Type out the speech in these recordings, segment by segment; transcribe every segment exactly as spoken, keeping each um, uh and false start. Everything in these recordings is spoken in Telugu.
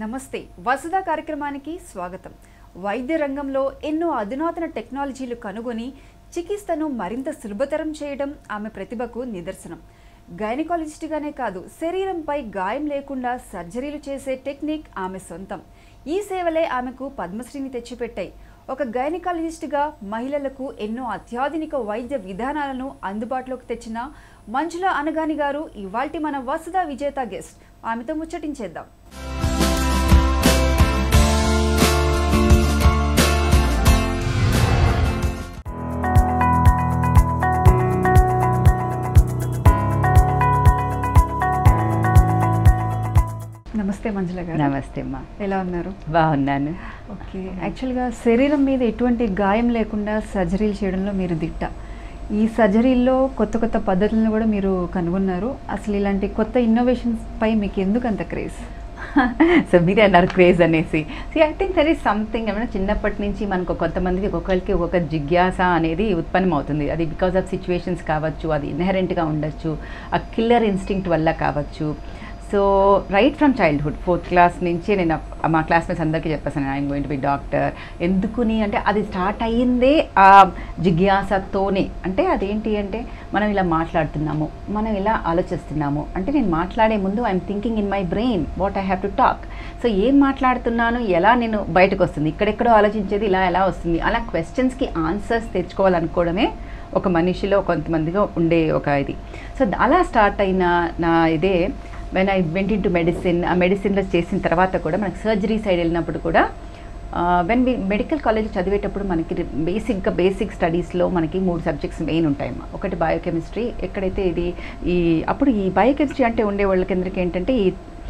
నమస్తే వసుదా కార్యక్రమానికి స్వాగతం. వైద్య రంగంలో ఎన్నో అధునాతన టెక్నాలజీలు కనుగొని చికిత్సను మరింత సులభతరం చేయడం ఆమె ప్రతిభకు నిదర్శనం. గైనకాలజిస్ట్ గానే కాదు, శరీరంపై గాయం లేకుండా సర్జరీలు చేసే టెక్నిక్ ఆమె సొంతం. ఈ సేవలే ఆమెకు పద్మశ్రీని తెచ్చిపెట్టాయి. ఒక గైనకాలజిస్ట్గా మహిళలకు ఎన్నో అత్యాధునిక వైద్య విధానాలను అందుబాటులోకి తెచ్చిన మంజులా అనగాని గారు ఇవాల్టి మన వసుదా విజేత గెస్ట్. ఆమెతో ముచ్చటించేద్దాం. నమస్తే మంజుల గారు. నమస్తే అమ్మా. ఎలా ఉన్నారు? బాగున్నాను. ఓకే, యాక్చువల్గా శరీరం మీద ఎటువంటి గాయం లేకుండా సర్జరీలు చేయడంలో మీరు దిట్ట. ఈ సర్జరీల్లో కొత్త కొత్త పద్ధతులను కూడా మీరు కనుగొన్నారు. అసలు ఇలాంటి కొత్త ఇన్నోవేషన్స్ పై మీకు ఎందుకు అంత క్రేజ్? సో మీరే అన్నారు క్రేజ్ అనేసి. See I think there is something ఏమైనా చిన్నప్పటి నుంచి మనకు కొంతమందికి ఒక్కొక్కరికి ఒక్కొక్క జిజ్ఞాస అనేది ఉత్పన్నం అవుతుంది. అది బికాజ్ ఆఫ్ సిచ్యువేషన్స్ కావచ్చు, అది ఇన్హెరెంట్గా ఉండొచ్చు, ఆ కిల్లర్ ఇన్స్టింక్ట్ వల్ల కావచ్చు. So right from childhood fourth class నుంచి నేను మా క్లాస్మేట్స్ అందరికీ చెప్పేసాను I'm going to be doctor. ఎందుకుని అంటే అది స్టార్ట్ అయ్యిందే ఆ జిజ్ఞాసతోనే. అంటే అదేంటి అంటే మనం ఇలా మాట్లాడుతున్నాము, మనం ఇలా ఆలోచిస్తున్నాము. అంటే నేను మాట్లాడే ముందు I'm thinking in my brain what I have to talk. So ఏం మాట్లాడుతున్నాను, ఎలా నేను బయటకు వస్తుంది, ఇక్కడెక్కడో ఆలోచించేది ఇలా ఎలా వస్తుంది, అలా క్వశ్చన్స్కి ఆన్సర్స్ తెచ్చుకోవాలనుకోవడమే ఒక మనిషిలో కొంతమందిగా ఉండే ఒక ఇది. సో అలా స్టార్ట్ అయిన నా ఇదే when I went into medicine. ఆ మెడిసిన్లో చేసిన తర్వాత కూడా మనకి సర్జరీ సైడ్ వెళ్ళినప్పుడు కూడా వెన్ వి మెడికల్ కాలేజ్ చదివేటప్పుడు మనకి బేసిక్గా బేసిక్ స్టడీస్లో మనకి మూడు సబ్జెక్ట్స్ మెయిన్ ఉంటాయమ్మా. ఒకటి బయోకెమిస్ట్రీ, ఎక్కడైతే ఇది ఈ అప్పుడు ఈ బయోకెమిస్ట్రీ అంటే ఉండే వాళ్ళకి అందరికీ ఏంటంటే ఈ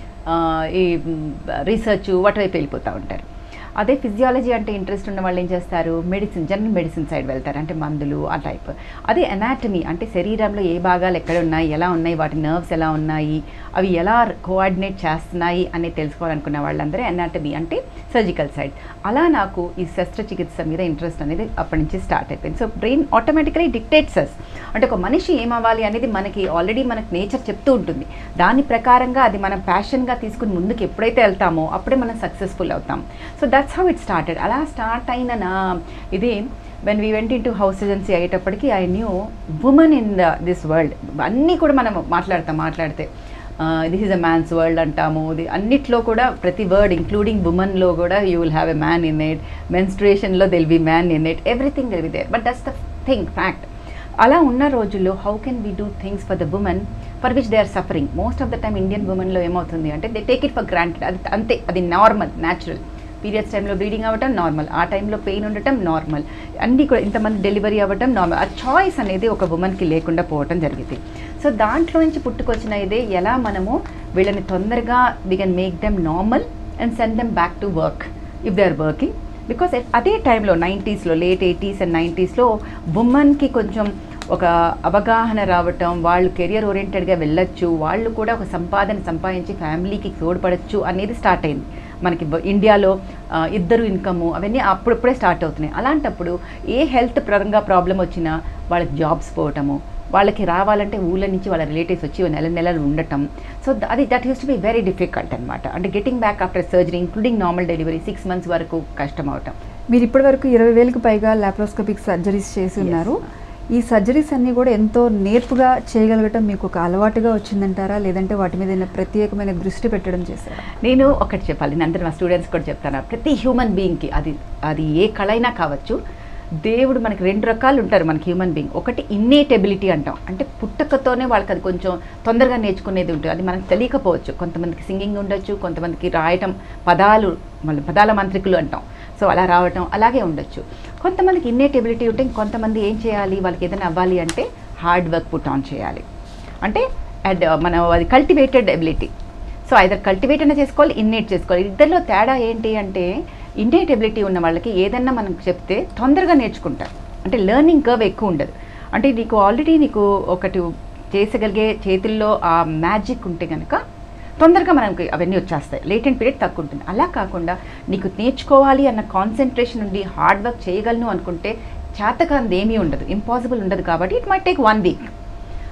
ఈ రీసెర్చ్ వాటి వైపు వెళ్ళిపోతూ ఉంటారు. అదే ఫిజియాలజీ అంటే ఇంట్రెస్ట్ ఉన్న వాళ్ళు ఏం చేస్తారు, మెడిసిన్ జనరల్ మెడిసిన్ సైడ్ వెళ్తారు, అంటే మందులు ఆ టైప్. అదే అనాటమీ అంటే శరీరంలో ఏ భాగాలు ఎక్కడ ఉన్నాయి, ఎలా ఉన్నాయి, వాటి నర్వ్స్ ఎలా ఉన్నాయి, అవి ఎలా కోఆర్డినేట్ చేస్తున్నాయి అనేది తెలుసుకోవాలనుకున్న వాళ్ళందరూ అనాటమీ అంటే సర్జికల్ సైడ్. అలా నాకు ఈ శస్త్రచికిత్స మీద ఇంట్రెస్ట్ అనేది అప్పటి నుంచి స్టార్ట్ అయిపోయింది. So brain automatically dictates us. అంటే ఒక మనిషి ఏమవ్వాలి అనేది మనకి ఆల్రెడీ మనకు నేచర్ చెప్తూ ఉంటుంది. దాని ప్రకారంగా అది మనం ప్యాషన్గా తీసుకుని ముందుకు ఎప్పుడైతే వెళ్తామో అప్పుడే మనం సక్సెస్ఫుల్ అవుతాం. So that's how it started. అలా స్టార్ట్ అయిన నా ఇది when we went into house surgeoncy అయ్యేటప్పటికి I knew women in the this world. అన్నీ కూడా మనం మాట్లాడతాం మాట్లాడితే this is a man's world అంటాము. అన్నిట్లో కూడా ప్రతి వర్డ్ ఇంక్లూడింగ్ ఉమెన్లో కూడా you will have a man in it. మెన్స్ట్రుయేషన్లో they'll be man in it. Everything they'll be there. But that's the thing fact. అలా ఉన్న రోజుల్లో how can we do things for the women for which they are suffering. Most of the time Indian ఉమెన్లో ఏమవుతుంది అంటే they take it for granted. అది అంతే, అది నార్మల్, న్యాచురల్. పీరియడ్స్ టైంలో బ్లీడింగ్ అవ్వటం నార్మల్, ఆ టైంలో పెయిన్ ఉండటం నార్మల్, అన్నీ కూడా ఇంతమంది డెలివరీ అవ్వటం నార్మల్. ఆ చాయిస్ అనేది ఒక ఉమెన్కి లేకుండా పోవటం జరిగింది. సో దాంట్లో నుంచి పుట్టుకొచ్చిన ఇదే ఎలా మనము వీళ్ళని తొందరగా we can make them normal and send them back to work if they are working. Because అదే టైంలో నైంటీస్లో లేట్ ఎయిటీస్ అండ్ నైంటీస్లో ఉమెన్కి కొంచెం ఒక అవగాహన రావటం, వాళ్ళు కెరియర్ ఓరియంటెడ్గా వెళ్ళొచ్చు, వాళ్ళు కూడా ఒక సంపాదన సంపాదించి ఫ్యామిలీకి తోడ్పడచ్చు అనేది స్టార్ట్ అయింది మనకి ఇండియాలో. ఇద్దరు ఇన్కము అవన్నీ అప్పుడప్పుడే స్టార్ట్ అవుతున్నాయి. అలాంటప్పుడు ఏ హెల్త్ పరంగా ప్రాబ్లం వచ్చినా వాళ్ళకి జాబ్స్ పోవటము, వాళ్ళకి రావాలంటే ఊళ్ళ నుంచి వాళ్ళ రిలేటివ్స్ వచ్చి నెల నెలలు ఉండటం. సో అది that use to be very difficult అనమాట. అంటే getting back after surgery including normal delivery six months వరకు కష్టం అవటం. మీరు ఇప్పటి వరకు ఇరవై వేలకు పైగా లాప్రోస్కోపిక్ సర్జరీస్ చేసి ఉన్నారు. ఈ సర్జరీస్ అన్నీ కూడా ఎంతో నేర్పుగా చేయగలగటం మీకు ఒక అలవాటుగా వచ్చిందంటారా, లేదంటే వాటి మీద ప్రత్యేకమైన దృష్టి పెట్టడం చేశారా? నేను ఒకటి చెప్పాలి, నేను అందరూ మా స్టూడెంట్స్ కూడా చెప్తాను. ప్రతి హ్యూమన్ బీయింగ్కి అది అది ఏ కళైనా కావచ్చు, దేవుడు మనకి రెండు రకాలు ఉంటారు మనకి హ్యూమన్ బీయింగ్. ఒకటి ఇన్నేట్ ఎబిలిటీ అంటాం, అంటే పుట్టకతోనే వాళ్ళకి అది కొంచెం తొందరగా నేర్చుకునేది ఉంటుంది. అది మనకు తెలియకపోవచ్చు. కొంతమందికి సింగింగ్ ఉండొచ్చు, కొంతమందికి రాయటం, పదాలు మళ్ళీ పదాల మంత్రికులు అంటాం, సో అలా రావటం అలాగే ఉండొచ్చు. కొంతమందికి ఇన్నేట్ ఎబిలిటీ ఉంటే కొంతమంది ఏం చేయాలి, వాళ్ళకి ఏదైనా అవ్వాలి అంటే హార్డ్ వర్క్ పుట్ ఆన్ చేయాలి. అంటే అడ్ మనం అది cultivated ability. So either cultivate అయినా చేసుకోవాలి, ఇన్నేట్ చేసుకోవాలి. ఇద్దరిలో తేడా ఏంటి అంటే ఇన్నేట్ ఎబిలిటీ ఉన్న వాళ్ళకి ఏదన్నా మనం చెప్తే తొందరగా నేర్చుకుంటారు. అంటే లెర్నింగ్ కర్వ్ ఎక్కువ ఉండదు. అంటే నీకు ఆల్రెడీ నీకు ఒకటి చేసగలిగే చేతుల్లో ఆ మ్యాజిక్ ఉంటే కనుక తొందరగా మనకి అవన్నీ వచ్చేస్తాయి. లేటెంట్ పీరియడ్ తక్కువ ఉంటుంది. అలా కాకుండా నీకు నేర్చుకోవాలి అన్న కాన్సన్ట్రేషన్ ఉండి హార్డ్ వర్క్ చేయగలను అనుకుంటే చేతకాంది ఏమీ ఉండదు, ఇంపాసిబుల్ ఉండదు. కాబట్టి it might take one week.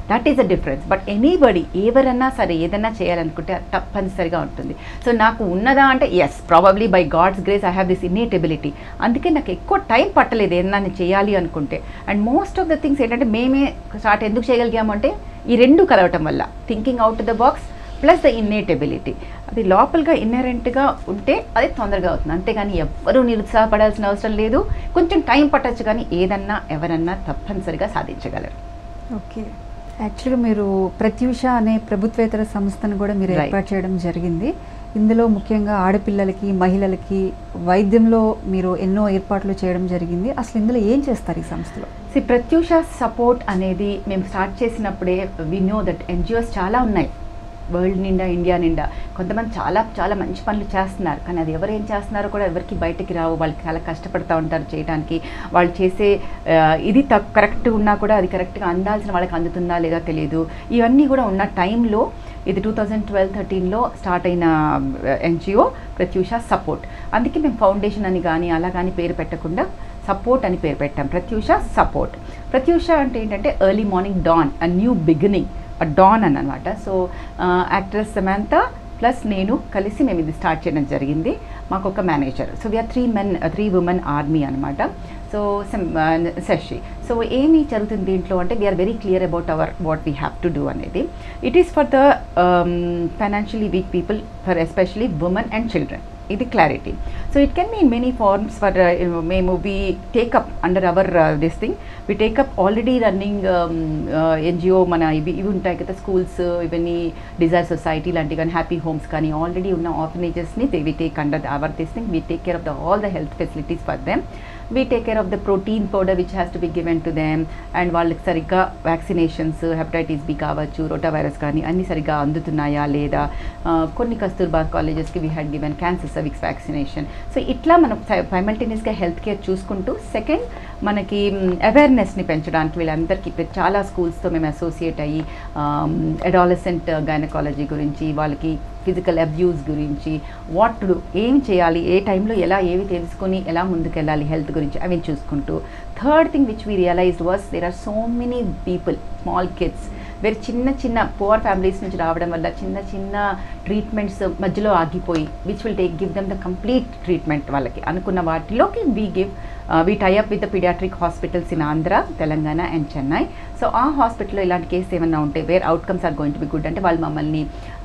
That is a difference. But anybody ఎవరన్నా సరే ఏదన్నా చేయాలనుకుంటే తప్పనిసరిగా ఉంటుంది. సో నాకు ఉన్నదా అంటే yes, probably by God's grace I have this innate ability. అందుకే నాకు ఎక్కువ టైం పట్టలేదు ఏదన్నా నేను చేయాలి అనుకుంటే. And most of the things ఏంటంటే మేమే స్టార్ట్ ఎందుకు చేయగలిగాము అంటే ఈ రెండు కలవటం వల్ల, thinking out the box plus the innate ability. అది లోపలగా ఇన్నరెంట్గా ఉంటే అది తొందరగా అవుతుంది. అంతేగాని ఎవ్వరూ నిరుత్సాహపడాల్సిన అవసరం లేదు. కొంచెం టైం పట్టచ్చు, కానీ ఏదన్నా ఎవరన్నా తప్పనిసరిగా సాధించగలరు. ఓకే, యాక్చువల్గా మీరు ప్రత్యూష అనే ప్రభుత్వేతర సంస్థను కూడా మీరు ఏర్పాటు చేయడం జరిగింది. ఇందులో ముఖ్యంగా ఆడపిల్లలకి, మహిళలకి వైద్యంలో మీరు ఎన్నో ఏర్పాట్లు చేయడం జరిగింది. అసలు ఇందులో ఏం చేస్తారు ఈ సంస్థలో? సి ప్రత్యూష సపోర్ట్ అనేది మేము స్టార్ట్ చేసినప్పుడే వి నో దట్ ఎన్జిఓస్ చాలా ఉన్నాయి వరల్డ్ నిండా, ఇండియా నిండా. కొంతమంది చాలా చాలా మంచి పనులు చేస్తున్నారు, కానీ అది ఎవరు ఏం చేస్తున్నారో కూడా ఎవరికి బయటకి రావు. వాళ్ళకి చాలా కష్టపడుతూ ఉంటారు చేయడానికి. వాళ్ళు చేసే ఇది తక్ కరెక్ట్ ఉన్నా కూడా అది కరెక్ట్గా అందాల్సిన వాళ్ళకి అందుతుందా లేదా తెలియదు. ఇవన్నీ కూడా ఉన్న టైంలో ఇది టూ థౌజండ్ ట్వెల్వ్ థర్టీన్లో స్టార్ట్ అయిన ఎన్జిఓ ప్రత్యూష సపోర్ట్. అందుకే మేము ఫౌండేషన్ అని కానీ అలా కానీ పేరు పెట్టకుండా సపోర్ట్ అని పేరు పెట్టాం, ప్రత్యూష సపోర్ట్. ప్రత్యూష అంటే ఏంటంటే early morning dawn, a new beginning, dawn అని అనమాట. సో యాక్ట్రెస్ సమంత ప్లస్ నేను కలిసి మేము ఇది స్టార్ట్ చేయడం జరిగింది. మాకు ఒక manager. So we're three men three women army అనమాట. సో శశి. సో ఏమి జరుగుతుంది దీంట్లో అంటే we're very clear about our what we have to do అనేది. It is for the financially weak people, for especially women and children. ఇది clarity. So it can be in many forms. For మేము we take up under our this thing we take up already running NGO మన ఇవి ఇవి ఉంటాయి కదా, స్కూల్స్, ఇవన్నీ డిజైర్ సొసైటీ లాంటివి కానీ, హ్యాపీ హోమ్స్ కానీ, ఆల్రెడీ ఉన్న ఆర్ఫనేజెస్ని they we take under our this thing. We take care of the all the health facilities for them. We take care of the protein powder which has to be given to them. And వాళ్ళకి సరిగ్గా వ్యాక్సినేషన్స్, హెపటైటిస్ బి కావచ్చు, రోటా వైరస్ కానీ అన్నీ సరిగ్గా అందుతున్నాయా లేదా. కొన్ని కస్తూర్బా కాలేజెస్కి we had given cancer cervix vaccination. So ఇట్లా మనం సైమల్టేనియస్గా హెల్త్ కేర్ చూసుకుంటూ, సెకండ్ మనకి అవేర్నెస్ని పెంచడానికి వీళ్ళందరికీ చాలా స్కూల్స్తో మేము అసోసియేట్ అయ్యి అడాలసెంట్ గైనకాలజీ గురించి, వాళ్ళకి ఫిజికల్ అబ్యూస్ గురించి, వాట్ టు డూ, ఏం చేయాలి, ఏ టైంలో ఎలా ఏవి తెలుసుకొని ఎలా ముందుకెళ్ళాలి హెల్త్ గురించి అవి చూసుకుంటూ. Third thing which we realized was there are so many people, small kids, వేరే చిన్న చిన్న పువర్ ఫ్యామిలీస్ నుంచి రావడం వల్ల చిన్న చిన్న ట్రీట్మెంట్స్ మధ్యలో ఆగిపోయి, which will take give them the complete treatment వాళ్ళకి అనుకున్న వాటిలోకి we give we tie up with the paediatric hospitals in Andhra, Telangana and Chennai. So ఆ హాస్పిటల్లో ఇలాంటి కేసు ఏమైనా ఉంటే where outcomes are going to be good అంటే వాళ్ళు మమ్మల్ని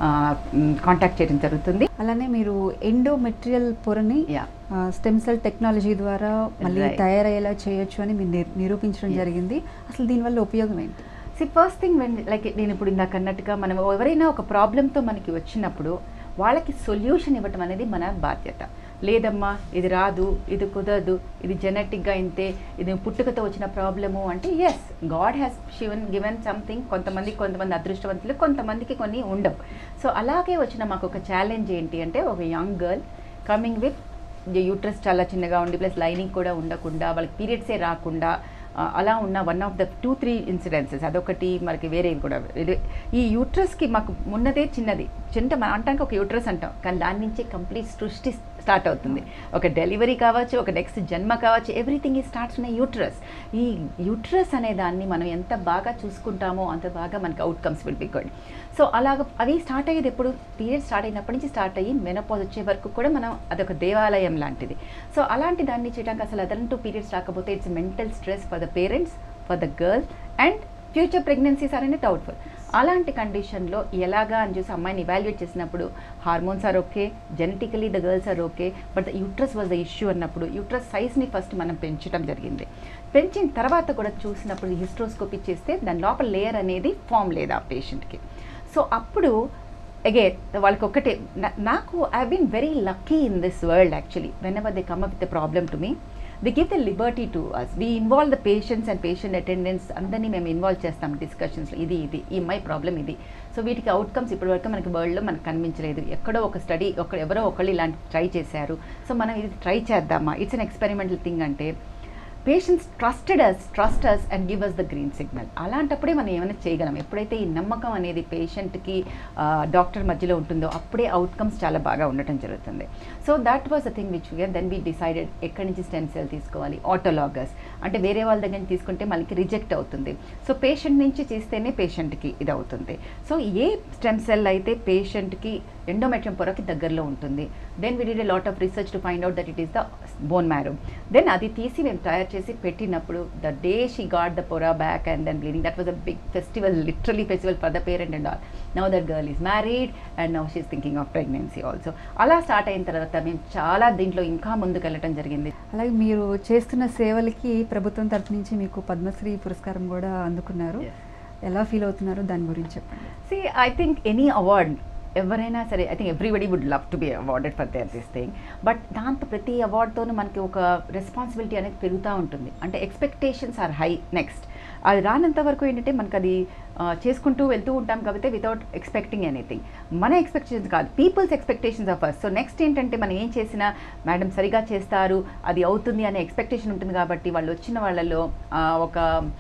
కాంటాక్ట్ చేయడం జరుగుతుంది. అలానే మీరు ఎండోమెట్రియల్ పొరని స్టెమ్ సెల్ టెక్నాలజీ ద్వారా మళ్ళీ తయారయ్యేలా చేయొచ్చు అని మీరు నిరూపించడం జరిగింది. అసలు దీనివల్ల ఉపయోగం ఏంటి? See first thing when like నేను ఇప్పుడు ఇందాక అన్నట్టుగా మనం ఎవరైనా ఒక ప్రాబ్లంతో మనకి వచ్చినప్పుడు వాళ్ళకి సొల్యూషన్ ఇవ్వటం అనేది మన బాధ్యత. లేదమ్మా ఇది రాదు, ఇది కుదరదు, ఇది జెనెటిక్గా ఇంతే, ఇది పుట్టుకతో వచ్చిన ప్రాబ్లము అంటే ఎస్, గాడ్ హ్యాస్ షివన్ గివెన్ సంథింగ్. కొంతమంది కొంతమంది అదృష్టవంతులు, కొంతమందికి కొన్ని ఉండవు. సో అలాగే వచ్చిన మాకు ఒక ఛాలెంజ్ ఏంటి అంటే ఒక young girl coming with uterus చాలా చిన్నగా ఉండి ప్లస్ లైనింగ్ కూడా ఉండకుండా, వాళ్ళకి పీరియడ్సే రాకుండా అలా ఉన్న one of the two three incidences అదొకటి. మనకి వేరే కూడా ఇది ఈ యూట్రస్కి మాకు ఉన్నదే చిన్నది, చిన్న మనం అంటానికి ఒక యూట్రస్ అంటాం, కానీ దాని నుంచి కంప్లీట్ సృష్టి స్టార్ట్ అవుతుంది. ఒక డెలివరీ కావచ్చు, ఒక నెక్స్ట్ జన్మ కావచ్చు, ఎవ్రీథింగ్ ఈ స్టార్ట్స్ ఉన్న యూట్రస్. ఈ యూట్రస్ అనే దాన్ని మనం ఎంత బాగా చూసుకుంటామో అంత బాగా మనకి outcomes will be good. So అలాగ అవి స్టార్ట్ అయ్యేది ఎప్పుడు, పీరియడ్ స్టార్ట్ అయినప్పటి నుంచి స్టార్ట్ అయ్యి మెనోపాజ్ వచ్చే వరకు కూడా మనం అదొక దేవాలయం లాంటిది. సో అలాంటి దాన్ని చేయడానికి అసలు అదంటూ పీరియడ్స్ రాకపోతే it's mental stress for the parents, for the girl and future pregnancies are అనేది డౌట్ఫుల్. అలాంటి కండిషన్లో ఎలాగా అని చూసి అమ్మాయిని ఇవాల్యుయేట్ చేసినప్పుడు hormones are okay, genetically the girls are okay, but the uterus was the issue అన్నప్పుడు యూట్రస్ సైజ్ని ఫస్ట్ మనం పెంచడం జరిగింది. పెంచిన తర్వాత కూడా చూసినప్పుడు హిస్ట్రోస్కోపీ చేస్తే దాని లోపల లేయర్ అనేది ఫామ్ లేదు ఆ పేషెంట్కి. సో అప్పుడు అగైన్ వాళ్ళకి ఒక్కటే, నాకు I been very lucky in this world actually. Whenever they come up with the problem to me, they give the liberty to us. We involve the patients and patient attendance అందరినీ మేము ఇన్వాల్వ్ చేస్తాం డిస్కషన్స్లో. ఇది ఇది ఈ మై ప్రాబ్లం ఇది. సో వీటికి అవుట్కమ్స్ ఇప్పటివరకు మనకి వరల్డ్లో మనకు కనిపించలేదు. ఎక్కడో ఒక స్టడీ ఒక ఎవరో ఒకళ్ళు ఇలాంటి ట్రై చేశారు. సో మనం ఇది ట్రై చేద్దామా, ఇట్స్ అన్ ఎక్స్పెరిమెంటల్ థింగ్ అంటే patients trusted us trust us and give us the green signal. అలాంటప్పుడే మనం ఏమైనా చేయగలం. ఎప్పుడైతే ఈ నమ్మకం అనేది పేషెంట్కి డాక్టర్ మధ్యలో ఉంటుందో అప్పుడే అవుట్కమ్స్ చాలా బాగా ఉండటం జరుగుతుంది. So that was the thing which we're then we decided ఎక్కడి నుంచి స్టెమ్ సెల్ తీసుకోవాలి. ఆటోలాగస్ అంటే వేరే వాళ్ళ దగ్గర నుంచి తీసుకుంటే మనకి రిజెక్ట్ అవుతుంది. సో పేషెంట్ నుంచి చేస్తేనే పేషెంట్కి ఇది అవుతుంది. సో ఏ స్టెమ్ సెల్ అయితే పేషెంట్కి ఎండోమెట్రియం పొరకి దగ్గరలో ఉంటుంది. Then we did a lot of research to find out that it is the bone marrow. Then అది తీసి మేము తయారు చేసి పెట్టినప్పుడు the day she got the పొరా back and then bleeding, that was a big festival, literally festival for the parent and all. Now that girl is married and now she is thinking of pregnancy also. అలా స్టార్ట్ అయిన తర్వాత మేము చాలా దీంట్లో ఇంకా ముందుకు వెళ్ళటం జరిగింది. అలాగే మీరు చేస్తున్న సేవలకి ప్రభుత్వం తరఫు నుంచి మీకు పద్మశ్రీ పురస్కారం కూడా అందుకున్నారు. ఎలా ఫీల్ అవుతున్నారు దాని గురించి చెప్పండి. See I think any award ఎవరైనా సరే, I think everybody would love to be awarded for their this thing. But దాంతో ప్రతి అవార్డ్తోనూ మనకి ఒక రెస్పాన్సిబిలిటీ అనేది పెరుగుతూ ఉంటుంది. అంటే ఎక్స్పెక్టేషన్స్ ఆర్ హై. నెక్స్ట్ అది రానంత వరకు ఏంటంటే మనకు అది చేసుకుంటూ వెళ్తూ ఉంటాం కాబట్టి వితౌట్ ఎక్స్పెక్టింగ్ ఎనీథింగ్. మన ఎక్స్పెక్టేషన్స్ కాదు, people's expectations of us. So next ఏంటంటే మనం ఏం చేసినా మేడం సరిగా చేస్తారు, అది అవుతుంది అనే ఎక్స్పెక్టేషన్ ఉంటుంది. కాబట్టి వాళ్ళు వచ్చిన వాళ్ళలో ఒక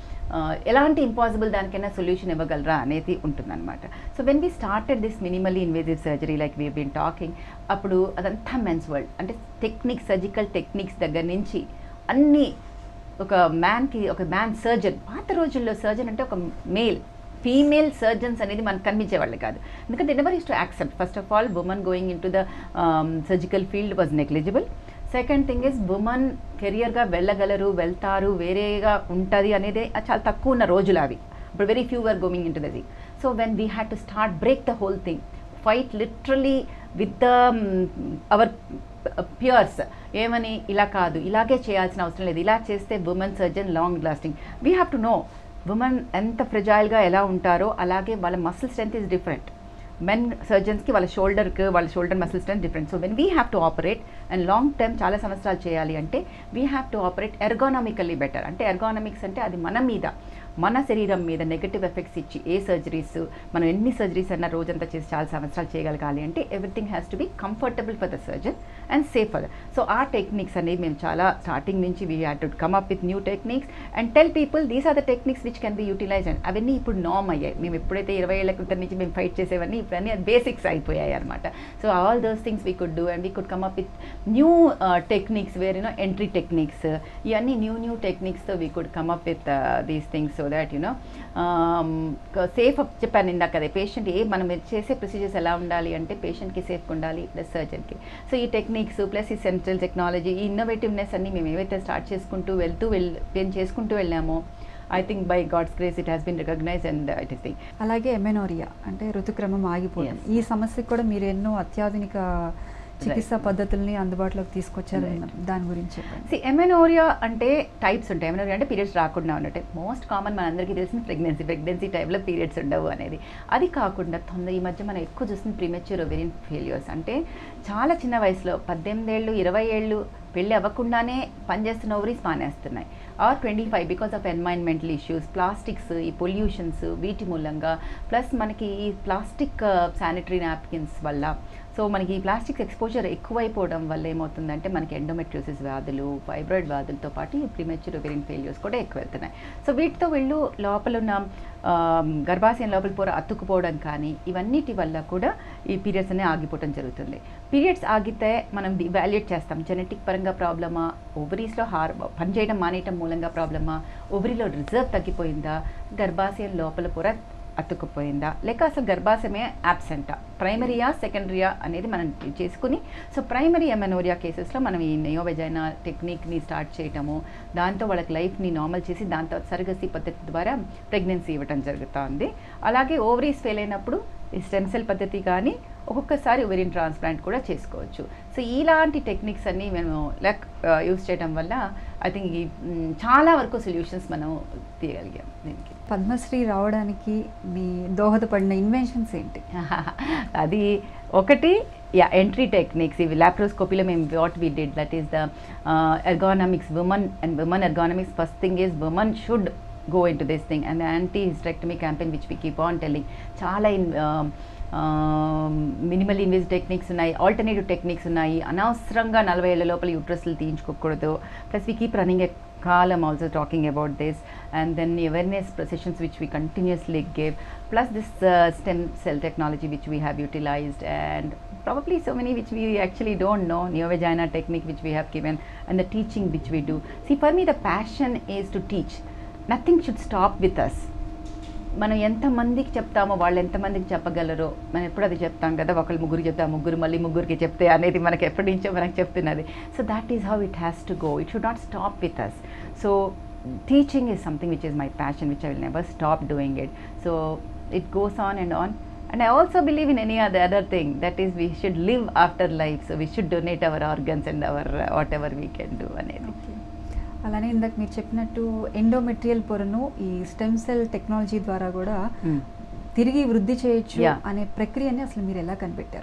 ఎలాంటి ఇంపాసిబుల్ దానికైనా సొల్యూషన్ ఇవ్వగలరా అనేది ఉంటుందన్నమాట. So when we started this minimally invasive surgery like we been talking, అప్పుడు అదంతా మెన్స్ వరల్డ్. అంటే టెక్నిక్స్, సర్జికల్ టెక్నిక్స్ దగ్గర నుంచి అన్నీ ఒక మ్యాన్కి ఒక మ్యాన్ సర్జన్. పాత రోజుల్లో సర్జన్ అంటే ఒక మేల్, ఫీమేల్ సర్జన్స్ అనేది మనకు కనిపించేవాళ్ళు కాదు. ఎందుకంటే never use to accept. First of all women going into the surgical field was negligible. Second thing is women కెరియర్గా వెళ్ళగలరు, వెళ్తారు, వేరేగా ఉంటుంది అనేది చాలా తక్కువ ఉన్న రోజులు అవి. ఇప్పుడు very few are going into the thing. So when we had to start break the whole thing, fight literally with the our peers. ఏమని, ఇలా కాదు, ఇలాగే చేయాల్సిన అవసరం లేదు, ఇలా చేస్తే women surgeon long lasting. We have to know women ఎంత ఫ్రెజైల్గా ఎలా ఉంటారో అలాగే వాళ్ళ muscle strength is different. Men సర్జన్స్కి వాళ్ళ షోల్డర్కి వాళ్ళ shoulder muscle strength different. So when we have to operate and long term చాలా సంవత్సరాలు చేయాలి అంటే we have to operate ergonomically better. అంటే ఎర్గానమిక్స్ అంటే అది మన మీద, మన శరీరం మీద నెగటివ్ ఎఫెక్ట్స్ ఇచ్చి ఏ సర్జరీస్ మనం ఎన్ని సర్జరీస్ అన్న రోజంతా చేసి చాలా సంవత్సరాలు చేయగలగాలి అంటే everything has to be comfortable for the surgeon and safe for the. So ఆ టెక్నిక్స్ అనేవి మేము చాలా స్టార్టింగ్ నుంచి we had to come up with new techniques and tell people these are the techniques which can be utilize. And అవన్నీ ఇప్పుడు నార్మ్ అయ్యాయి. మేము ఎప్పుడైతే ఇరవై ఏళ్ళ క్రితం నుంచి మేము ఫైట్ చేసేవన్నీ ఇప్పుడు అన్నీ బేసిక్స్ అయిపోయాయి అనమాట. So all those things we could do and we could come up with new techniques where you know entry techniques, ఇవన్నీ న్యూ న్యూ టెక్నిక్స్తో we could come up with these things so that you know safe. చెప్పాను ఇందాక అదే, పేషెంట్ ఏ మనం చేసే ప్రొసీజర్స్ ఎలా ఉండాలి అంటే పేషెంట్కి సేఫ్గా ఉండాలి ప్లస్ సర్జన్కి. సో ఈ టెక్నిక్స్ ప్లస్ ఈ సెంట్రల్ టెక్నాలజీ, ఈ ఇన్నోవేటివ్నెస్ అన్ని మేము ఏవైతే స్టార్ట్ చేసుకుంటూ వెళ్తూ వెళ్ మేము చేసుకుంటూ వెళ్ళామో I think by God's grace it has been recognize and it is thing. అలాగే ఎమెనోరియా అంటే ఋతుక్రమం ఆగిపోవడం, ఈ సమస్యకు కూడా మీరు ఎన్నో అత్యాధునిక చికిత్సా పద్ధతుల్ని అందుబాటులోకి తీసుకొచ్చారు. దాని గురించి చెప్పండి. సి ఎమెనోరియా అంటే టైప్స్ ఉంటాయి. ఎమెనోరియా అంటే పీరియడ్స్ రాకుండా ఉన్నట్టే. మోస్ట్ కామన్ మన అందరికీ తెలిసిన ప్రెగ్నెన్సీ ప్రెగ్నెన్సీ టైంలో పీరియడ్స్ ఉండవు అనేది. అది కాకుండా తొందర ఈ మధ్య మనం ఎక్కువ చూస్తుంది ప్రీమెచ్యూర్ ఓవేరియన్ ఫెయిల్యూర్స్. అంటే చాలా చిన్న వయసులో పద్దెనిమిది ఏళ్ళు ఇరవై ఏళ్ళు పెళ్ళి అవ్వకుండానే పనిచేస్తున్న ఓవరీస్ మానేస్తున్నాయి. Or twenty five because of environmental issues, plastics, ఈ పొల్యూషన్స్ వీటి మూలంగా, ప్లస్ మనకి ఈ ప్లాస్టిక్ శానిటరీ నాప్కిన్స్ వల్ల, సో మనకి ఈ ప్లాస్టిక్స్ ఎక్స్పోజర్ ఎక్కువైపోవడం వల్ల ఏమవుతుందంటే మనకి ఎండోమెట్రియోసిస్ వ్యాధులు, ఫైబ్రాయిడ్ వ్యాధులతో పాటు ఈ ప్రీమెచ్యూర్ ఓవేరియన్ ఫెయిల్యూర్స్ కూడా ఎక్కువ వెళ్తున్నాయి. సో వీటితో వీళ్ళు లోపల ఉన్న గర్భాశయం లోపల పొర అతుక్కుపోవడం కానీ ఇవన్నిటి వల్ల కూడా ఈ పీరియడ్స్ అనేవి ఆగిపోవడం జరుగుతుంది. పీరియడ్స్ ఆగితే మనం ఇవాల్యుయేట్ చేస్తాం, జెనెటిక్ పరంగా ప్రాబ్లమా, ఓవరీస్లో హార్ పనిచేయడం మానేయటం మూలంగా ప్రాబ్లమా, ఓవరీలో రిజర్వ్ తగ్గిపోయిందా, గర్భాశయం లోపల పొర అతుక్కుపోయిందా, లేక అసలు గర్భాశయమే యాబ్సెంటా, ప్రైమరీయా సెకండరీయా అనేది మనం చేసుకుని, సో ప్రైమరీ ఎమెనోరియా కేసెస్లో మనం ఈ నియోవెజైనా టెక్నిక్ని స్టార్ట్ చేయటము, దాంతో వాళ్ళకి లైఫ్ని నార్మల్ చేసి దాంతో సర్గసీ పద్ధతి ద్వారా ప్రెగ్నెన్సీ ఇవ్వటం జరుగుతుంది. అలాగే ఓవరీస్ ఫెయిల్ అయినప్పుడు ఈ స్టెమ్ సెల్ పద్ధతి కానీ ఒక్కొక్కసారి ఓవేరియన్ ట్రాన్స్ప్లాంట్ కూడా చేసుకోవచ్చు. సో ఇలాంటి టెక్నిక్స్ అన్నీ మేము లైక్ యూస్ చేయడం వల్ల ఐ థింక్ ఈ చాలా వరకు సొల్యూషన్స్ మనం తీయగలిగాం. దీనికి పద్మశ్రీ రావడానికి మీ దోహదపడిన ఇన్వెన్షన్స్ ఏంటి? అది ఒకటి యా ఎంట్రీ టెక్నిక్స్. ఇవి లాప్రోస్కోపీలో మేము what we did that is the ergonomics, women and women ergonomics. First thing is women should go into this thing and the anti-hysterectomy campaign which we keep on telling. Chala in uh, minimal invasive techniques ఉన్నాయి, ఆల్టర్నేటివ్ టెక్నిక్స్ ఉన్నాయి. అనవసరంగా నలభై ఏళ్ళ లోపల యూట్రస్లు తీయించుకోకూడదు. Plus we keep running a Kalam also talking about this, and then awareness sessions which we continuously give, plus this uh, stem cell technology which we have utilized, and probably so many which we actually don't know, neo-vagina technique which we have given, and the teaching which we do. See, for me the passion is to teach. Nothing should stop with us. మనం ఎంతమందికి చెప్తామో వాళ్ళు ఎంతమందికి చెప్పగలరో మనం ఎప్పుడు అది చెప్తాం కదా, ఒకళ్ళు ముగ్గురు చెప్తే ఆ ముగ్గురు మళ్ళీ ముగ్గురికి చెప్తే అనేది మనకి ఎప్పటి నుంచో మనకు చెప్తున్నది. So that is how it has to go. It should not stop with us. So teaching is something which is my passion, which I will never stop doing it. So it goes on and on. And I also believe in any other other thing, that is we should live after life, so we should donate our organs and our uh, whatever we can do అనేది. అలానే ఇందాక మీరు చెప్పినట్టు ఎండోమెట్రియల్ పొరను ఈ స్టెమ్ సెల్ టెక్నాలజీ ద్వారా కూడా తిరిగి వృద్ధి చేయొచ్చు అనే ప్రక్రియని అసలు మీరు ఎలా కనిపెట్టారు?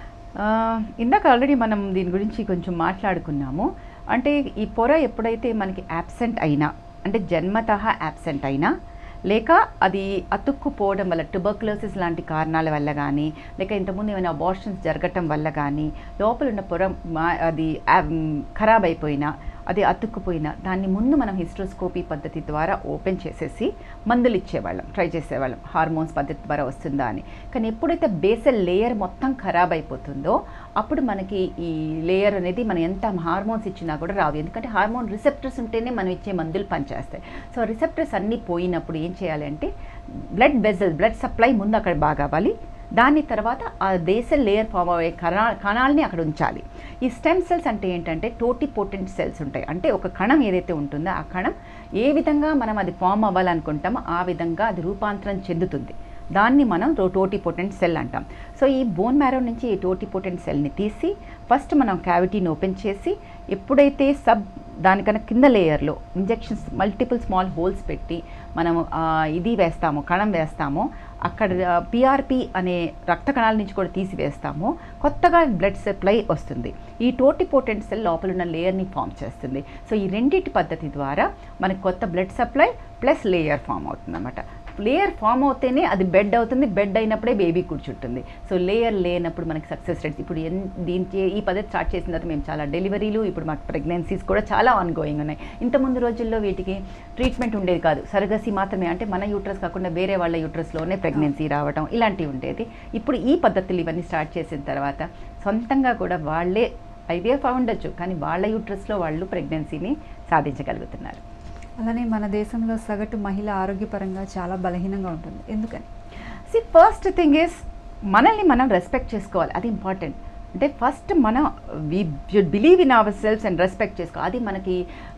ఇందాక ఆల్రెడీ మనం దీని గురించి కొంచెం మాట్లాడుకున్నాము. అంటే ఈ పొర ఎప్పుడైతే మనకి యాబ్సెంట్ అయినా, అంటే జన్మతః యాబ్సెంట్ అయినా, లేక అది అతుక్కుపోవడం వల్ల ట్యూబర్క్యులోసిస్ లాంటి కారణాల వల్ల కానీ, లేక ఇంతకుముందు ఏమైనా అబార్షన్స్ జరగటం వల్ల కానీ, లోపల ఉన్న పొర మా అది ఖరాబ్ అయిపోయినా, అది అతుక్కుపోయినా, దాన్ని ముందు మనం హిస్ట్రోస్కోపీ పద్ధతి ద్వారా ఓపెన్ చేసేసి మందులు ఇచ్చేవాళ్ళం, ట్రై చేసేవాళ్ళం హార్మోన్స్ పద్ధతి ద్వారా వస్తుందా అని. కానీ ఎప్పుడైతే బేసల్ లేయర్ మొత్తం ఖరాబ్ అయిపోతుందో అప్పుడు మనకి ఈ లేయర్ అనేది మనం ఎంత హార్మోన్స్ ఇచ్చినా కూడా రావు. ఎందుకంటే హార్మోన్ రిసెప్టర్స్ ఉంటేనే మనం ఇచ్చే మందులు పనిచేస్తాయి. సో రిసెప్టర్స్ అన్నీ పోయినప్పుడు ఏం చేయాలి అంటే బ్లడ్ వెజల్, బ్లడ్ సప్లై ముందు అక్కడ బాగా అవ్వాలి. దాని తర్వాత ఆ బేసల్ లేయర్ ఫామ్ అయ్యే కణా కణాలని అక్కడ ఉంచాలి. ఈ స్టెమ్ సెల్స్ అంటే ఏంటంటే టోటిపోటెంట్ సెల్స్ ఉంటాయి. అంటే ఒక కణం ఏదైతే ఉంటుందో ఆ కణం ఏ విధంగా మనం అది ఫామ్ అవ్వాలనుకుంటామో ఆ విధంగా అది రూపాంతరం చెందుతుంది. దాన్ని మనం టోటిపోటెంట్ సెల్ అంటాం. సో ఈ బోన్ మ్యారో నుంచి ఈ టోటిపోటెంట్ సెల్ని తీసి ఫస్ట్ మనం క్యావిటీని ఓపెన్ చేసి, ఎప్పుడైతే సబ్ దానికన్నా కింద లేయర్లో ఇంజెక్షన్స్ మల్టిపుల్ స్మాల్ హోల్స్ పెట్టి మనము ఇది వేస్తాము, కణం వేస్తామో, అక్కడ పిఆర్పి అనే రక్త కణాల నుంచి కూడా తీసివేస్తాము, కొత్తగా బ్లడ్ సప్లై వస్తుంది. ఈ టోటిపోటెంట్ సెల్ లోపల ఉన్న లేయర్ని ఫామ్ చేస్తుంది. సో ఈ రెండింటి పద్ధతి ద్వారా మనకు కొత్త blood supply plus layer form అవుతుంది అన్నమాట. లేయర్ ఫామ్ అవుతేనే అది బెడ్ అవుతుంది, బెడ్ అయినప్పుడే బేబీ కూర్చుంటుంది. సో లేయర్ లేనప్పుడు మనకి సక్సెస్ రేట్స్ ఇప్పుడు ఎన్ దీనికి ఈ పద్ధతి స్టార్ట్ చేసిన తర్వాత మేము చాలా డెలివరీలు, ఇప్పుడు మాకు ప్రెగ్నెన్సీస్ కూడా చాలా ఆన్ గోయింగ్ ఉన్నాయి. ఇంతకుముందు రోజుల్లో వీటికి ట్రీట్మెంట్ ఉండేది కాదు, సరగసి మాత్రమే, అంటే మన యూట్రస్ కాకుండా వేరే వాళ్ళ యూట్రస్లోనే ప్రెగ్నెన్సీ రావడం ఇలాంటివి ఉండేది. ఇప్పుడు ఈ పద్ధతులు ఇవన్నీ స్టార్ట్ చేసిన తర్వాత సొంతంగా కూడా వాళ్ళే ఐవీఎఫ్ ఉండొచ్చు, కానీ వాళ్ళ యూట్రస్లో వాళ్ళు ప్రెగ్నెన్సీని సాధించగలుగుతున్నారు. అలానే మన దేశంలో సగటు మహిళ ఆరోగ్యపరంగా చాలా బలహీనంగా ఉంటుంది. ఎందుకని? సి ఫస్ట్ థింగ్ ఈస్ మనల్ని మనం రెస్పెక్ట్ చేసుకోవాలి, అది ఇంపార్టెంట్. అంటే ఫస్ట్ మనం we should believe in our selfs and respect చేసుకోవాలి. అది మనకి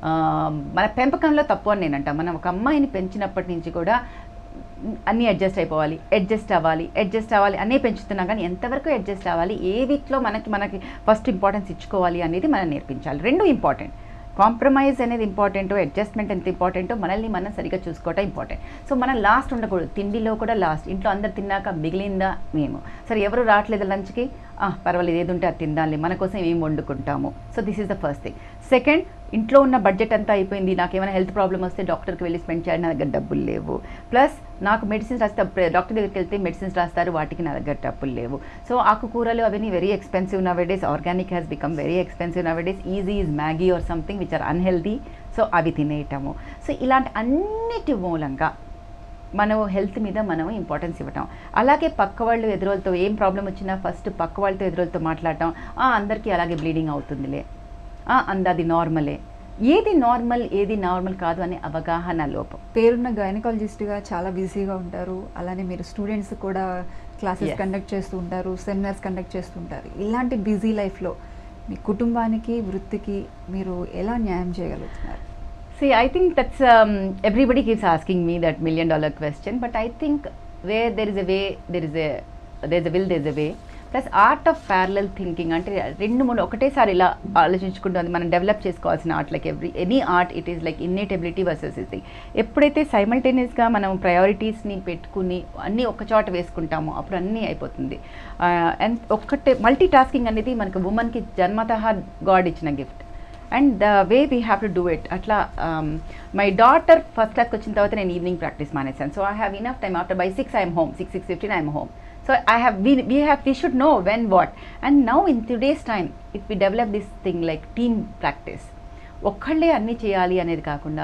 మన పెంపకంలో తప్పు అని నేను అంటాను. మనం ఒక అమ్మాయిని పెంచినప్పటి నుంచి కూడా అన్నీ అడ్జస్ట్ అయిపోవాలి, అడ్జస్ట్ అవ్వాలి, అడ్జస్ట్ అవ్వాలి అన్నీ పెంచుతున్నాం. కానీ ఎంతవరకు అడ్జస్ట్ అవ్వాలి, ఏ వీక్లో మనకి మనకి ఫస్ట్ ఇంపార్టెన్స్ ఇచ్చుకోవాలి అనేది మనం నేర్పించాలి. రెండు ఇంపార్టెంట్. కాంప్రమైజ్ అనేది ఇంపార్టెంటో, అడ్జస్ట్మెంట్ ఎంత ఇంపార్టెంటో, మనల్ని మనం సరిగ్గా చూసుకోవటం ఇంపార్టెంట్. సో మనం లాస్ట్ ఉండకూడదు, తిండిలో కూడా లాస్ట్. ఇంట్లో అందరు తిన్నాక మిగిలిందా మేము, సరే ఎవరు రావట్లేదు లంచ్కి, పర్వాలేదు ఏది ఉంటే అది తిందాలి, మన కోసం ఏం వండుకుంటాము. So this is the first thing. Second, ఇంట్లో ఉన్న బడ్జెట్ అంతా అయిపోయింది, నాకు ఏమైనా హెల్త్ ప్రాబ్లమ్ వస్తే డాక్టర్కి వెళ్ళి స్పెండ్ చేయాలి, నా దగ్గర డబ్బులు లేవు. ప్లస్ నాకు మెడిసిన్స్ రాస్తే డాక్టర్ దగ్గరికి వెళ్తే మెడిసిన్స్ రాస్తారు, వాటికి నా దగ్గర డబ్బులు లేవు. సో ఆకుకూరలు అవన్నీ very expensive nowadays, organic has become very expensive nowadays, easy is Maggi or something which are unhealthy. So అవి తినేయటము. సో ఇలాంటి అన్నిటి మూలంగా మనం హెల్త్ మీద మనం ఇంపార్టెన్స్ ఇవ్వటం. అలాగే పక్క వాళ్ళు ఎదురోళ్ళతో ఏం ప్రాబ్లం వచ్చినా ఫస్ట్ పక్క వాళ్ళతో ఎదురోళ్ళతో మాట్లాడటం. అందరికీ అలాగే బ్లీడింగ్ అవుతుందిలే, అంద అది నార్మలే. ఏది నార్మల్ ఏది నార్మల్ కాదు అనే అవగాహన లోపం. పేరున్న గైనకాలజిస్ట్గా చాలా బిజీగా ఉంటారు. అలానే మీరు స్టూడెంట్స్ కూడా క్లాసెస్ కండక్ట్ చేస్తూ ఉంటారు, సెమినార్స్ కండక్ట్ చేస్తూ ఉంటారు. ఇలాంటి బిజీ లైఫ్లో మీ కుటుంబానికి వృత్తికి మీరు ఎలా న్యాయం చేయగలుగుతున్నారు? See, I think that's um, everybody keeps asking me that million dollar question, but I think where there is a way, there is a there's a will, there's a way. Plus art of parallel thinking అంటే రెండు మూడు ఒకటేసారి ఇలా ఆలోచించుకుంటుంది మనం డెవలప్ చేసుకోవాల్సిన art. Like every any art it is like innate ability versus ఇది. ఎప్పుడైతే సైమల్టేనియస్గా మనం ప్రయారిటీస్ని పెట్టుకుని అన్నీ ఒక చోట వేసుకుంటామో అప్పుడు అన్నీ అయిపోతుంది. అండ్ ఒక్కటే మల్టీ టాస్కింగ్ అనేది మనకు ఉమెన్కి జన్మతః గాడ్ ఇచ్చిన gift. And the way we have to do it. అట్లా మై డాటర్ ఫస్ట్ క్లాస్కి వచ్చిన తర్వాత నేను ఈవినింగ్ ప్రాక్టీస్ మానేసాను. So I have enough time. After by six I'm home, six six fifteen I'm home. So I have we we have we should know when what. And now in today's time, if we develop this thing like team practice, ఒక్కళ్ళే అన్నీ చేయాలి అనేది కాకుండా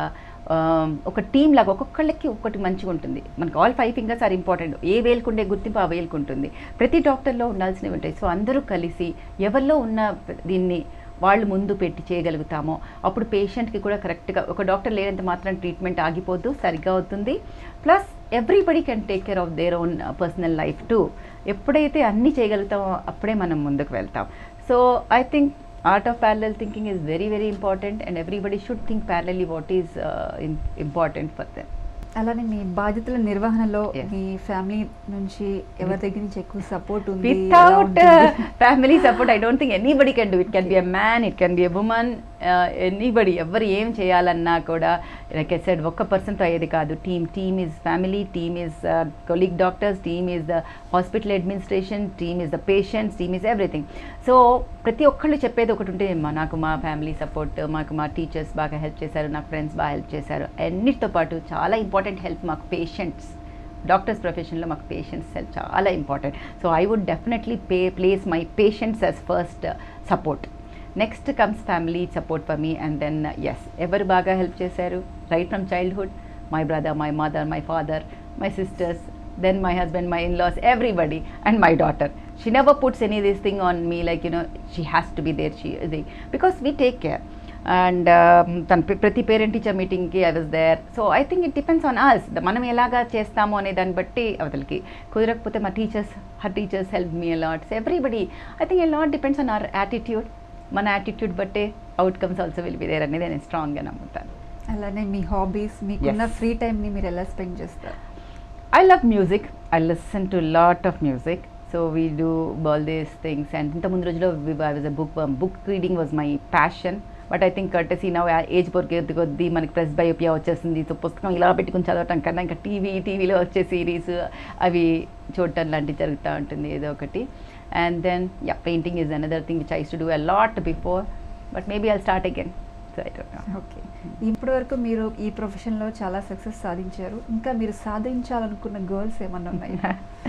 ఒక టీమ్ లాగా ఒక్కొక్కళ్ళకి ఒక్కటి మంచిగా ఉంటుంది. మనకు all five fingers are important. ఏ వేలుకుండే గుర్తింపు ఆ వేలుకుంటుంది. ప్రతి డాక్టర్లో ఉండాల్సినవి ఉంటాయి. సో అందరూ కలిసి ఎవరిలో ఉన్న దీన్ని వాళ్ళు ముందు పెట్టి చేయగలుగుతామో అప్పుడు పేషెంట్కి కూడా కరెక్ట్గా, ఒక డాక్టర్ లేనంత మాత్రం ట్రీట్మెంట్ ఆగిపోద్దు, సరిగ్గా అవుతుంది. Plus everybody can take care of their own personal life too. ఎప్పుడైతే అన్నీ చేయగలుగుతామో అప్పుడే మనం ముందుకు వెళ్తాం. So I think art of parallel thinking is very very important, and everybody should think parallelly what is uh, in, important for them. అలానే మీ బాధ్యతల నిర్వహణలో మీ ఫ్యామిలీ నుంచి ఎవరి దగ్గర నుంచి ఎక్కువ సపోర్ట్ ఉంది? Without family support I don't think anybody can do. It can be a man, it can be a woman, anybody. ఎవరు ఏం చేయాలన్నా కూడా లైక్ ఐ సెడ్ ఒక్క పర్సన్తో అయ్యేది కాదు. Team team is family, team is colleague doctors, team is the hospital administration, team is the patients, team is everything. So ప్రతి ఒక్కళ్ళు చెప్పేది ఒకటి ఉంటే, నాకు మా ఫ్యామిలీ సపోర్ట్, మాకు మా టీచర్స్ బాగా హెల్ప్ చేశారు, నాకు ఫ్రెండ్స్ బాగా హెల్ప్ చేశారు. అన్నిటితో పాటు చాలా ఇంపార్టెంట్ హెల్ప్ మాకు పేషెంట్స్. డాక్టర్స్ ప్రొఫెషన్లో మాకు పేషెంట్స్ హెల్ప్ చాలా important. So I would definitely pay place my patients as first support. Next comes family support for me, and then yes ఎవరు బాగా హెల్ప్ చేశారు right from childhood, my brother, my mother, my father, my sisters, then my husband, my in-laws, everybody, and my daughter. She never puts any this thing on me like, you know, she has to be there, she they, because we take care. And tan prati parent teacher meeting ki I was there. So I think it depends on us. The manam elaga chestamo ane dan batti avatalki kudirakapothe my teachers, her teachers helped me a lot. So everybody, I think a lot depends on our attitude. Mana attitude batte outcomes also will be there anedi నేను strong గా నమ్ముతాను. అలానే మీ హాబీస్, మీకున్న ఫ్రీ టైం ని మీరు ఎలా స్పెండ్ చేస్తారు? I love music. I listen to a lot of music. So we do all these things. And ఇంత ముందు రోజులో I was a bookworm. Book reading was my passion. But I think courtesy now age పొరిగేది కొద్దీ మనకి ప్రెస్ బయోపియా వచ్చేసింది. సో పుస్తకం ఇలా పెట్టుకుని చదవటం కన్నా ఇంకా టీవీ టీవీలో వచ్చే సిరీస్ అవి చూడటం లాంటివి జరుగుతూ ఉంటుంది ఏదో ఒకటి. And then yeah painting is another thing which I use to do a lot before, but maybe I'll start again. So I don't know. Okay, ఇప్పటి వరకు మీరు ఈ ప్రొఫెషన్లో చాలా సక్సెస్ సాధించారు. ఇంకా మీరు సాధించాలనుకున్న గోల్స్ ఏమన్నా ఉన్నాయి?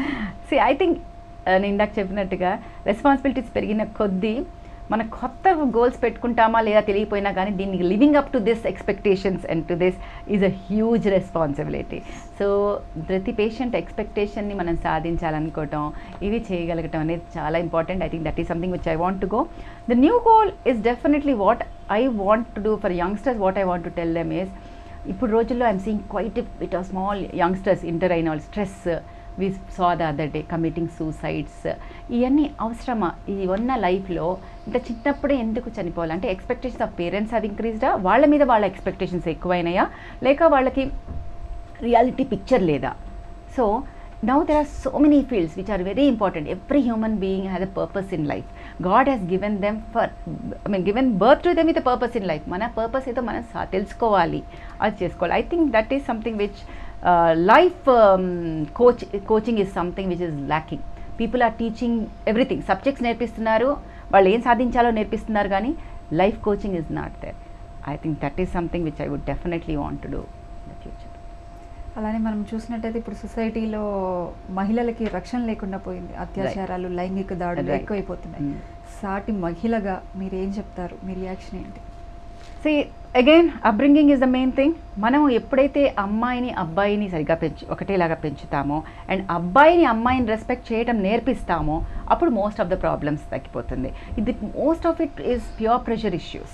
సి ఐ థింక్ నేను ఇందాక చెప్పినట్టుగా రెస్పాన్సిబిలిటీస్ పెరిగిన కొద్దీ మన కొత్త గోల్స్ పెట్టుకుంటామా లేదా తెలియపోయినా కానీ దీనికి living up to this expectations and to this is a huge responsibility. So ప్రతి పేషెంట్ ఎక్స్పెక్టేషన్ని మనం సాధించాలనుకోవటం, ఇవి చేయగలగటం అనేది చాలా important. I think that is something which I want to go. The new goal is definitely what I want to do for youngsters. What I want to tell them is, ఇప్పుడు రోజుల్లో I'm seeing quite bit of small youngsters inter అయిన వాళ్ళు stress, we saw the other day committing suicides. ఇవన్నీ అవసరమా? ఈ ఉన్న లైఫ్లో ఇంత చిన్నప్పుడే ఎందుకు చనిపోవాలి? అంటే ఎక్స్పెక్టేషన్స్ ఆఫ్ పేరెంట్స్ హ్యావ్ ఇంక్రీజ్డా, వాళ్ళ మీద వాళ్ళ ఎక్స్పెక్టేషన్స్ ఎక్కువైనాయా, లేక వాళ్ళకి రియాలిటీ పిక్చర్ లేదా? So now there are so many fields which are very important. Every human being has a purpose in life. God has given them for, I mean given birth to them with a purpose in life. Mana purpose edo mana telusukovali, adi chesukovali. I think that is something which uh, life um, coach coaching is something which is lacking. People are teaching everything, subjects నేర్పిస్తున్నారు, వాళ్ళు ఏం సాధించాలో నేర్పిస్తున్నారు, కానీ life coaching is not there. I think that is something which I would definitely want to do in the future. అలానే మనం చూసినట్టయితే ఇప్పుడు సొసైటీలో మహిళలకి రక్షణ లేకుండా పోయింది. అత్యాచారాలు, లైంగిక దాడులు ఎక్కువైపోతున్నాయి. సాటి మహిళగా మీరు ఏం చెప్తారు? మీ రియాక్షన్ ఏంటి? See again upbringing is the main thing. మనం ఎప్పుడైతే అమ్మాయిని అబ్బాయిని సరిగ్గా పెంచు ఒకటేలాగా పెంచుతామో అండ్ అబ్బాయిని అమ్మాయిని రెస్పెక్ట్ చేయడం నేర్పిస్తామో అప్పుడు మోస్ట్ ఆఫ్ ద ప్రాబ్లమ్స్ తగ్గిపోతుంది. ఇది most of it is pure pressure issues.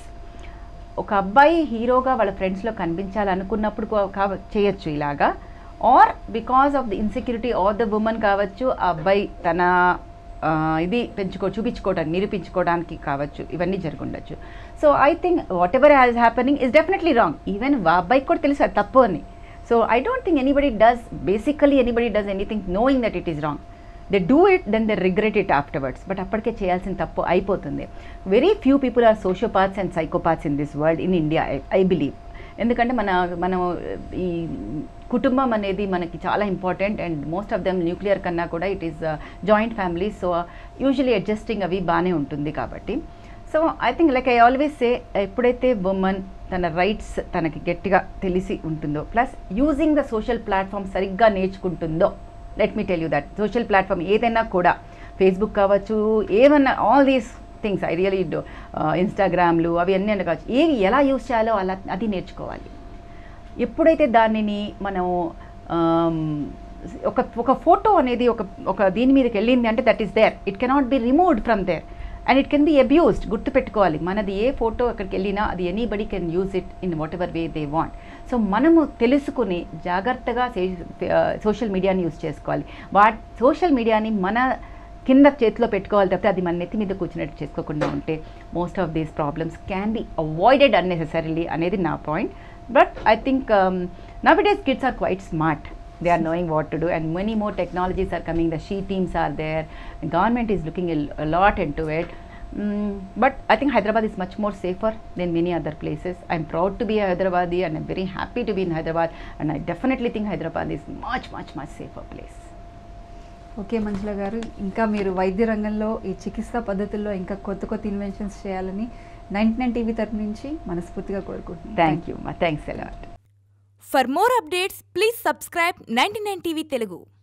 ఒక అబ్బాయి హీరోగా వాళ్ళ ఫ్రెండ్స్లో కనిపించాలనుకున్నప్పుడు కావ చేయొచ్చు ఇలాగా, or because of the insecurity or the women కావచ్చు, ఆ అబ్బాయి తన ఇది పెంచుకో చూపించుకోవడానికి నిరూపించుకోవడానికి కావచ్చు, ఇవన్నీ జరుగుండొచ్చు. So I think whatever has happening is definitely wrong. Even ఆ అబ్బాయికి కూడా తెలుసు అది తప్పు అని. So I don't think anybody does basically anybody does anything knowing that it is wrong. They do it, then they regret it afterwards. But అప్పటికే చేయాల్సిన తప్పు అయిపోతుంది. Very few people are sociopaths and psychopaths in this world in India, I believe. ఎందుకంటే మన మనం ఈ కుటుంబం అనేది మనకి చాలా important, and most of them nuclear కన్నా కూడా it is joint families. So usually adjusting అవి బాగానే ఉంటుంది కాబట్టి. So I think like I always say, ఎప్పుడైతే ఉమెన్ తన రైట్స్ తనకి గట్టిగా తెలిసి ఉంటుందో, plus using the social platform సరిగ్గా నేర్చుకుంటుందో, let me tell you that social platform ఏదైనా కూడా, ఫేస్బుక్ కావచ్చు, ఏమన్నా all these things I really do. ఇన్స్టాగ్రామ్లు అవి అన్నీ అని కావచ్చు, ఏవి ఎలా యూస్ చేయాలో అలా అది నేర్చుకోవాలి. ఎప్పుడైతే దానిని మనం ఒక ఒక ఫోటో అనేది ఒక ఒక దీని మీదకి వెళ్ళింది అంటే that is there, it cannot be removed from there and it can be abused. గుర్తుపెట్టుకోవాలి, మనది ఏ ఫోటో అక్కడికి వెళ్ళినా అది anybody can use it in whatever way they want. So మనము తెలుసుకుని జాగ్రత్తగా సోషల్ మీడియాని యూజ్ చేసుకోవాలి. వాట్ సోషల్ మీడియాని మన కింద చేతిలో పెట్టుకోవాలి తప్పితే అది మన నెత్తి మీద కూర్చున్నట్టు చేసుకోకుండా ఉంటే most of these problems can be avoided unnecessarily అనేది నా point. But I think um, nowadays kids are quite smart. They are knowing what to do, and many more technologies are coming. The she teams are there. The government is looking a, a lot into it. Mm, but I think Hyderabad is much more safer than many other places. I'm proud to be a Hyderabadi and I'm very happy to be in Hyderabad, and I definitely think Hyderabad is much much much safer place. Okay Manjula garu, ఇంకా మీరు వైద్య రంగంలో ఈ చికిత్సా పద్ధతుల్లో ఇంకా కొత్త కొత్త ఇన్వెన్షన్స్ చేయాలని నైన్టీ నైన్ టీవీ తరపు నుంచి మనస్ఫూర్తిగా కోరుకుంటున్నాను. థ్యాంక్ యూ మా, thanks a lot. For more updates please subscribe ninety nine TV Telugu.